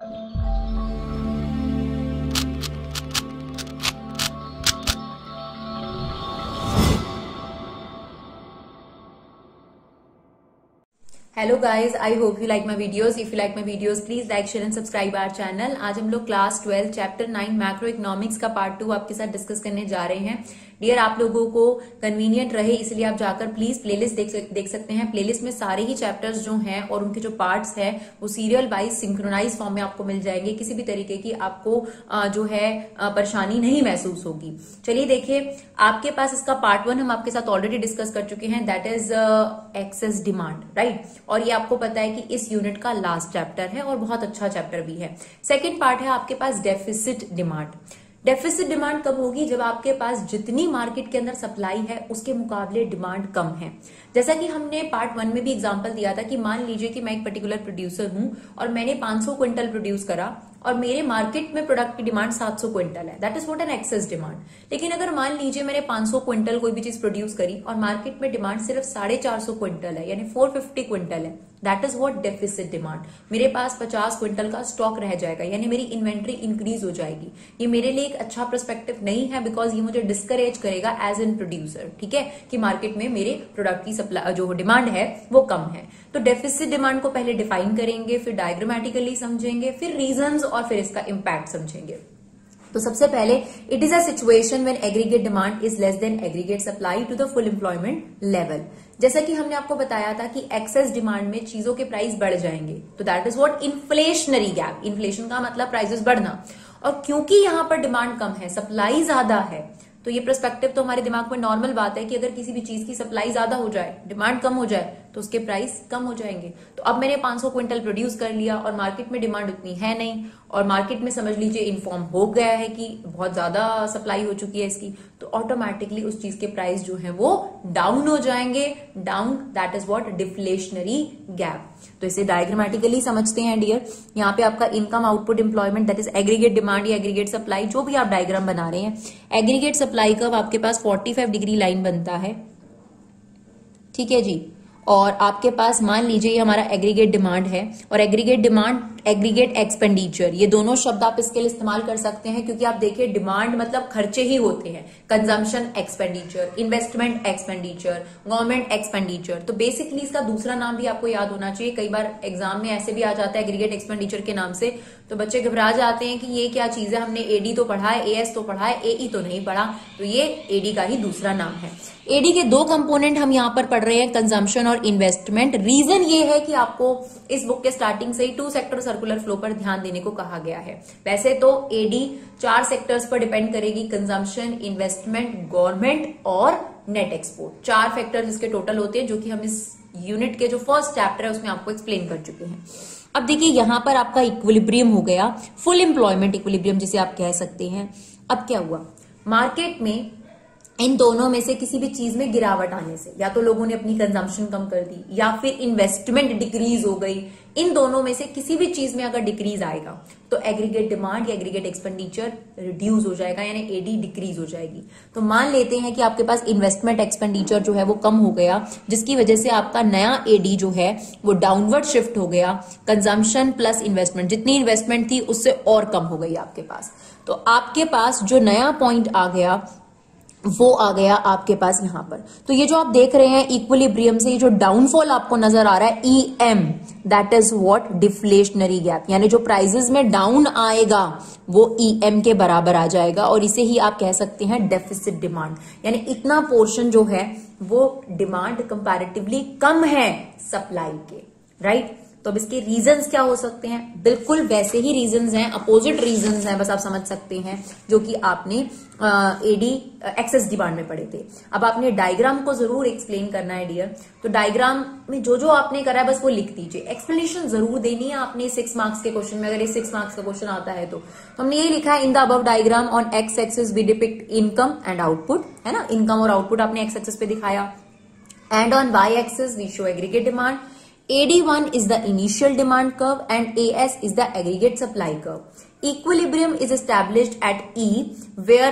Hello guys, I hope you like my videos. If you like my videos please like share and subscribe our channel. आज हम लोग class 12 chapter 9 macro economics का part 2 आपके साथ discuss करने जा रहे हैं। डियर, आप लोगों को कन्वीनियंट रहे इसलिए आप जाकर प्लीज प्लेलिस्ट देख सकते हैं। प्लेलिस्ट में सारे ही चैप्टर्स जो हैं और उनके जो पार्ट्स हैं वो सीरियल वाइज सिंक्रोनाइज फॉर्म में आपको मिल जाएंगे। किसी भी तरीके की आपको जो है परेशानी नहीं महसूस होगी। चलिए देखिए, आपके पास इसका पार्ट 1 हम आपके साथ ऑलरेडी डिस्कस कर चुके हैं, that is excess demand, right. और ये आपको पता है कि इस यूनिट का लास्ट चैप्टर है और बहुत अच्छा चैप्टर भी है। सेकेंड पार्ट है आपके पास डेफिसिट डिमांड। डेफिसिट डिमांड कब होगी? जब आपके पास जितनी मार्केट के अंदर सप्लाई है उसके मुकाबले डिमांड कम है। जैसा कि हमने पार्ट 1 में भी एग्जांपल दिया था कि मान लीजिए कि मैं एक पर्टिकुलर प्रोड्यूसर हूं और मैंने 500 क्विंटल प्रोड्यूस करा और मेरे मार्केट में प्रोडक्ट की डिमांड 700 क्विंटल है, that is what an excess demand. लेकिन अगर मान लीजिए मैंने 500 क्विंटल कोई भी चीज प्रोड्यूस करी और मार्केट में डिमांड सिर्फ 450 क्विंटल है, यानी 450 क्विंटल है, that is what deficit demand. मेरे पास 50 क्विंटल का स्टॉक रह जाएगा, यानी मेरी इन्वेंट्री इंक्रीज हो जाएगी। ये मेरे लिए एक अच्छा पर्सपेक्टिव नहीं है, बिकॉज ये मुझे डिस्करेज करेगा एज एन प्रोड्यूसर, ठीक है, कि मार्केट में मेरे प्रोडक्ट की सप्लाई जो डिमांड है वो कम है। तो डेफिसिट डिमांड को पहले डिफाइन करेंगे, फिर डायग्रामेटिकली समझेंगे, फिर रीजंस और फिर इसका इंपैक्ट समझेंगे। तो सबसे पहले, it is a situation when aggregate demand is less than aggregate supply to the full employment level. जैसा कि हमने आपको बताया था कि एक्सेस डिमांड में चीजों के प्राइस बढ़ जाएंगे, तो that is what inflationary gap. Inflation का मतलब प्राइसेस बढ़ना, और क्योंकि यहां पर डिमांड कम है, सप्लाई ज्यादा है, तो ये पर्सपेक्टिव तो हमारे दिमाग में नॉर्मल बात है कि अगर किसी भी चीज की सप्लाई ज्यादा हो जाए, डिमांड कम हो जाए, तो उसके प्राइस कम हो जाएंगे। तो अब मैंने 500 क्विंटल प्रोड्यूस कर लिया और मार्केट में डिमांड उतनी है नहीं, और मार्केट में समझ लीजिए इन्फॉर्म हो गया है कि बहुत ज्यादा सप्लाई हो चुकी है इसकी, तो ऑटोमेटिकली उस चीज के प्राइस जो है वो डाउन हो जाएंगे। Down, that is what deflationary gap. तो इसे डायग्रामेटिकली समझते हैं डियर। यहाँ पे आपका income, output, employment, that is aggregate demand या एग्रीगेट सप्लाई, जो भी आप डायग्राम बना रहे हैं। एग्रीगेट सप्लाई का आपके पास 45 डिग्री लाइन बनता है, ठीक है जी। और आपके पास मान लीजिए ये हमारा एग्रीगेट डिमांड है, और एग्रीगेट डिमांड, एग्रीगेट एक्सपेंडिचर, ये दोनों शब्द आप इसके लिए इस्तेमाल कर सकते हैं, क्योंकि आप देखिए डिमांड मतलब खर्चे ही होते हैं। Consumption expenditure, investment expenditure, government expenditure. तो बेसिकली इसका दूसरा नाम भी आपको याद होना चाहिए। कई बार एग्जाम में ऐसे भी आ जाता है एग्रीगेट एक्सपेंडिचर के नाम से, तो बच्चे घबरा जाते हैं कि ये क्या चीज है, हमने एडी तो पढ़ा है, एएस तो पढ़ा है, एई तो नहीं पढ़ा। तो ये एडी का ही दूसरा नाम है। एडी के दो कंपोनेंट हम यहाँ पर पढ़ रहे हैं, कंजम्पशन और इन्वेस्टमेंट। रीजन ये है कि आपको इस बुक के स्टार्टिंग से ही 2 सेक्टर सर्कुलर फ्लो पर ध्यान देने को कहा गया है। वैसे तो एडी 4 सेक्टर्स पर डिपेंड करेगी, कंजम्पशन, इन्वेस्टमेंट, गवर्नमेंट और नेट एक्सपोर्ट। 4 फैक्टर्स इसके टोटल होते हैं, जो कि हम इस यूनिट के जो फर्स्ट चैप्टर है उसमें आपको एक्सप्लेन कर चुके हैं। अब देखिए यहां पर आपका इक्विलिब्रियम हो गया, फुल एम्प्लॉयमेंट इक्विलिब्रियम जिसे आप कह सकते हैं। अब क्या हुआ, मार्केट में इन दोनों में से किसी भी चीज में गिरावट आने से, या तो लोगों ने अपनी कंजम्पशन कम कर दी या फिर इन्वेस्टमेंट डिक्रीज हो गई, इन दोनों में से किसी भी चीज में अगर डिक्रीज आएगा तो एग्रीगेट डिमांड या एग्रीगेट एक्सपेंडिचर रिड्यूस हो जाएगा, यानी एडी डिक्रीज हो जाएगी। तो मान लेते हैं कि आपके पास इन्वेस्टमेंट एक्सपेंडिचर जो है वो कम हो गया, जिसकी वजह से आपका नया एडी जो है वो डाउनवर्ड शिफ्ट हो गया। कंजम्पशन प्लस इन्वेस्टमेंट, जितनी इन्वेस्टमेंट थी उससे और कम हो गई आपके पास। तो आपके पास जो नया पॉइंट आ गया वो आ गया आपके पास यहां पर। तो ये जो आप देख रहे हैं इक्विलिब्रियम से, ये जो डाउनफॉल आपको नजर आ रहा है EM, that is what deflationary gap, यानी जो प्राइसेस में डाउन आएगा वो ईएम के बराबर आ जाएगा, और इसे ही आप कह सकते हैं डेफिसिट डिमांड। यानी इतना पोर्शन जो है वो डिमांड कंपैरेटिवली कम है सप्लाई के, राइट। तो अब इसके रीजंस क्या हो सकते हैं? बिल्कुल वैसे ही रीजंस हैं, अपोजिट रीजंस हैं, बस आप समझ सकते हैं, जो कि आपने एडी एक्सेस डिमांड में पढ़े थे। अब आपने डायग्राम को जरूर एक्सप्लेन करना है डियर। तो डायग्राम में जो जो आपने करा है बस वो लिख दीजिए, एक्सप्लेनेशन जरूर देनी है आपने 6 मार्क्स के क्वेश्चन में, अगर ये 6 मार्क्स का क्वेश्चन आता है तो हमने ये लिखा है, in the above diagram on X axis we depict income and output, है ना, इनकम और आउटपुट आपने एक्स एक्सिस पे दिखाया, and on Y axis we show aggregate demand. AD1 is the initial demand curve and AS is the aggregate supply curve. Equilibrium is established at E where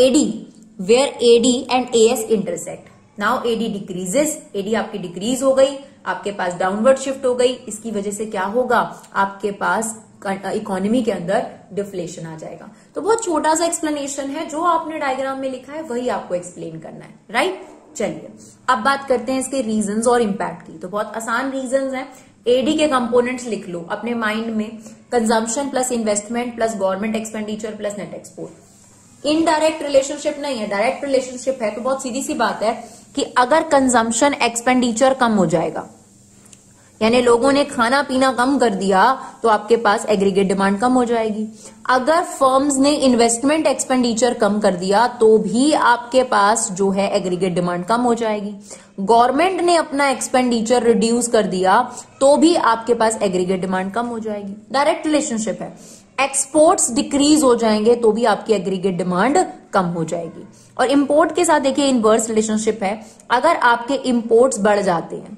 AD and AS intersect. Now AD decreases, AD आपकी decrease हो गई, आपके पास downward shift हो गई। इसकी वजह से क्या होगा, आपके पास इकोनॉमी के अंदर डिफ्लेशन आ जाएगा। तो बहुत छोटा सा एक्सप्लेनेशन है, जो आपने डायग्राम में लिखा है वही आपको एक्सप्लेन करना है, राइट। चलिए अब बात करते हैं इसके रीजंस और इम्पैक्ट की। तो बहुत आसान रीजंस हैं, एडी के कंपोनेंट्स लिख लो अपने माइंड में, consumption plus investment plus government expenditure plus net export. Indirect relationship नहीं है, डायरेक्ट रिलेशनशिप है। तो बहुत सीधी सी बात है कि अगर कंजम्पशन एक्सपेंडिचर कम हो जाएगा, यानी लोगों ने खाना पीना कम कर दिया, तो आपके पास एग्रीगेट डिमांड कम हो जाएगी। अगर फर्म्स ने इन्वेस्टमेंट एक्सपेंडिचर कम कर दिया तो भी आपके पास जो है एग्रीगेट डिमांड कम हो जाएगी। गवर्नमेंट ने अपना एक्सपेंडिचर रिड्यूस कर दिया तो भी आपके पास एग्रीगेट डिमांड कम हो जाएगी। डायरेक्ट रिलेशनशिप है। एक्सपोर्ट्स डिक्रीज हो जाएंगे तो भी आपकी एग्रीगेट डिमांड कम हो जाएगी। और इंपोर्ट के साथ देखिए इनवर्स रिलेशनशिप है, अगर आपके इंपोर्ट्स बढ़ जाते हैं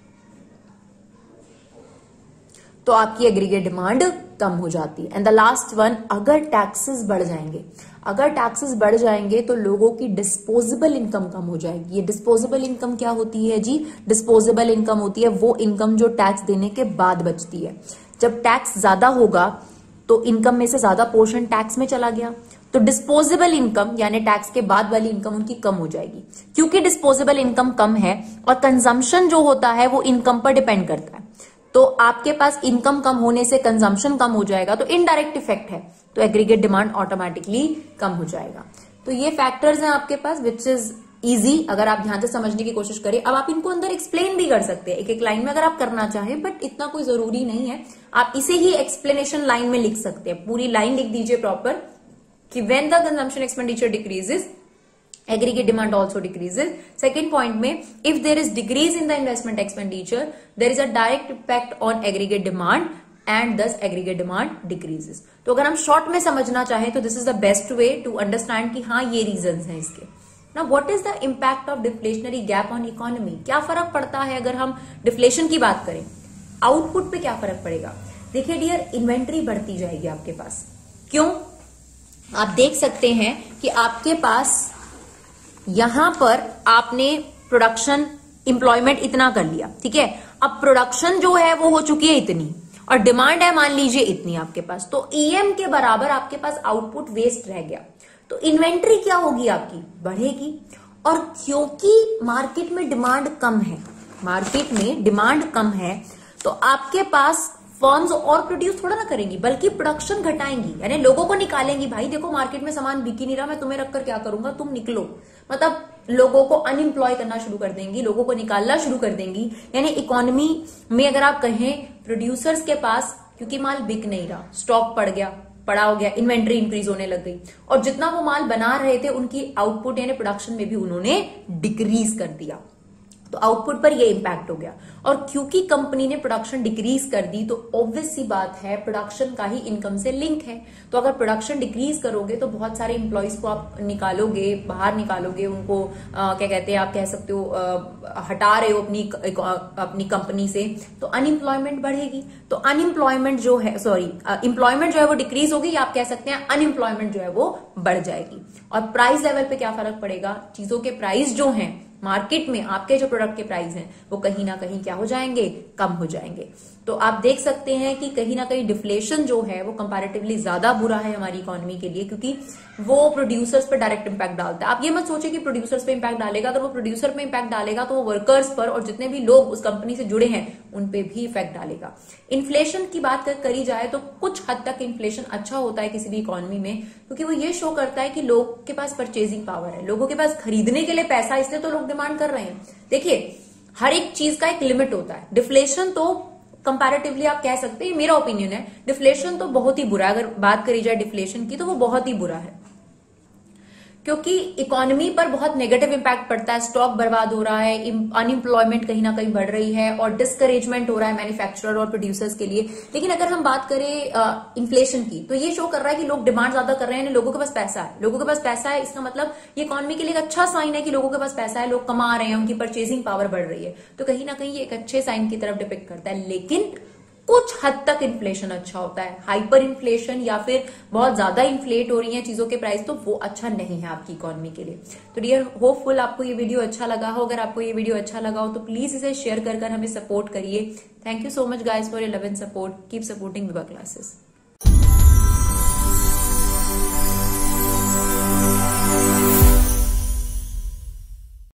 तो आपकी एग्रीगेट डिमांड कम हो जाती है। एंड द लास्ट वन, अगर टैक्सेस बढ़ जाएंगे, अगर टैक्सेस बढ़ जाएंगे तो लोगों की डिस्पोजेबल इनकम कम हो जाएगी। ये डिस्पोजेबल इनकम क्या होती है जी? डिस्पोजेबल इनकम होती है वो इनकम जो टैक्स देने के बाद बचती है। जब टैक्स ज्यादा होगा तो इनकम में से ज्यादा पोर्शन टैक्स में चला गया, तो डिस्पोजेबल इनकम यानी टैक्स के बाद वाली इनकम उनकी कम हो जाएगी। क्योंकि डिस्पोजेबल इनकम कम है और कंजम्पशन जो होता है वो इनकम पर डिपेंड करता है, तो आपके पास इनकम कम होने से कंजम्पशन कम हो जाएगा, तो इनडायरेक्ट इफेक्ट है, तो एग्रीगेट डिमांड ऑटोमेटिकली कम हो जाएगा। तो ये फैक्टर्स हैं आपके पास, विच इज इजी अगर आप ध्यान से समझने की कोशिश करें। अब आप इनको अंदर एक्सप्लेन भी कर सकते हैं एक एक लाइन में अगर आप करना चाहें, बट इतना कोई जरूरी नहीं है। आप इसे ही एक्सप्लेनेशन लाइन में लिख सकते हैं, पूरी लाइन लिख दीजिए प्रॉपर कि when the consumption expenditure decreases aggregate demand also decreases. Second point में, if there is decrease in the investment expenditure, there is a direct impact on aggregate demand and thus aggregate demand decreases. तो अगर हम short में समझना चाहें तो this is the best way to understand कि हाँ ये reasons हैं इसके। Now what is the impact of deflationary gap on economy? क्या फर्क पड़ता है अगर हम डिफ्लेशन की बात करें? आउटपुट पे क्या फर्क पड़ेगा? देखिए डियर, इन्वेंट्री बढ़ती जाएगी आपके पास। क्यों? आप देख सकते हैं कि आपके पास यहां पर आपने प्रोडक्शन एम्प्लॉयमेंट इतना कर लिया, ठीक है। अब प्रोडक्शन जो है वो हो चुकी है इतनी और डिमांड है मान लीजिए इतनी आपके पास, तो ईएम के बराबर आपके पास आउटपुट वेस्ट रह गया, तो इन्वेंट्री क्या होगी आपकी? बढ़ेगी। और क्योंकि मार्केट में डिमांड कम है, मार्केट में डिमांड कम है, तो आपके पास फर्म्स और प्रोड्यूस थोड़ा ना करेंगी बल्कि प्रोडक्शन घटाएंगी, यानी लोगों को निकालेंगी। भाई देखो मार्केट में सामान बिक ही नहीं रहा, मैं तुम्हें रखकर क्या करूंगा, तुम निकलो। मतलब लोगों को अनएम्प्लॉय करना शुरू कर देंगी, लोगों को निकालना शुरू कर देंगी। यानी इकोनॉमी में अगर आप कहें प्रोड्यूसर्स के पास क्योंकि माल बिक नहीं रहा, स्टॉक पड़ा हो गया, इन्वेंट्री इंक्रीज होने लग गई और जितना वो माल बना रहे थे उनकी आउटपुट यानी प्रोडक्शन में भी उन्होंने डिक्रीज कर दिया, तो आउटपुट पर ये इंपैक्ट हो गया। और क्योंकि कंपनी ने प्रोडक्शन डिक्रीज कर दी तो ऑब्वियस सी बात है प्रोडक्शन का ही इनकम से लिंक है, तो अगर प्रोडक्शन डिक्रीज करोगे तो बहुत सारे एम्प्लॉयज को आप निकालोगे, बाहर निकालोगे, उनको क्या कहते हैं, आप कह सकते हो हटा रहे हो अपनी कंपनी से, तो अनएम्प्लॉयमेंट बढ़ेगी। तो अनएम्प्लॉयमेंट जो है एम्प्लॉयमेंट जो है वो डिक्रीज होगी, या आप कह सकते हैं अनएम्प्लॉयमेंट जो है वो बढ़ जाएगी। और प्राइस लेवल पे क्या फर्क पड़ेगा? चीजों के प्राइस जो हैं मार्केट में, आपके जो प्रोडक्ट के प्राइस हैं वो कहीं ना कहीं क्या हो जाएंगे? कम हो जाएंगे। तो आप देख सकते हैं कि कहीं ना कहीं डिफ्लेशन जो है वो कंपैरेटिवली ज्यादा बुरा है हमारी इकोनॉमी के लिए, क्योंकि वो प्रोड्यूसर्स पर डायरेक्ट इंपैक्ट डालता है। आप ये मत सोचिए कि प्रोड्यूसर्स पे इंपैक्ट डालेगा, अगर वो प्रोड्यूसर पे इंपैक्ट डालेगा तो वो वर्कर्स पर और जितने भी लोग उस कंपनी से जुड़े हैं उन पे भी इफेक्ट डालेगा। इन्फ्लेशन की बात करी जाए तो कुछ हद तक इन्फ्लेशन अच्छा होता है किसी भी इकोनॉमी में, क्योंकि वो ये शो करता है कि लोग के पास परचेजिंग पावर है, लोगों के पास खरीदने के लिए पैसा, इसलिए तो लोग डिमांड कर रहे हैं। देखिए हर एक चीज का एक लिमिट होता है। डिफ्लेशन तो कंपैरेटिवली आप कह सकते हैं, मेरा ओपिनियन है, डिफ्लेशन तो बहुत ही बुरा है। अगर बात करी जाए डिफ्लेशन की तो वो बहुत ही बुरा है, क्योंकि इकोनॉमी पर बहुत नेगेटिव इंपैक्ट पड़ता है। स्टॉक बर्बाद हो रहा है, अनएम्प्लॉयमेंट कहीं ना कहीं बढ़ रही है और डिस्करेजमेंट हो रहा है मैन्युफैक्चरर और प्रोड्यूसर्स के लिए। लेकिन अगर हम बात करें इन्फ्लेशन की तो ये शो कर रहा है कि लोग डिमांड ज्यादा कर रहे हैं, लोगों के पास पैसा है, लोगों के पास पैसा है, इसका मतलब ये इकोनॉमी के लिए एक अच्छा साइन है कि लोगों के पास पैसा है, लोग कमा रहे हैं, उनकी परचेजिंग पावर बढ़ रही है, तो कहीं ना कहीं ये एक अच्छे साइन की तरफ डिपिक्ट करता है। लेकिन कुछ हद तक इन्फ्लेशन अच्छा होता है। हाइपर इन्फ्लेशन या फिर बहुत ज्यादा इन्फ्लेट हो रही है चीजों के प्राइस, तो वो अच्छा नहीं है आपकी इकोनॉमी के लिए। तो डियर होपफुल आपको ये वीडियो अच्छा लगा हो। अगर आपको ये वीडियो अच्छा लगा हो तो प्लीज इसे शेयर कर हमें सपोर्ट करिए। Thank you so much guys for your love and support. Keep supporting Vibha classes.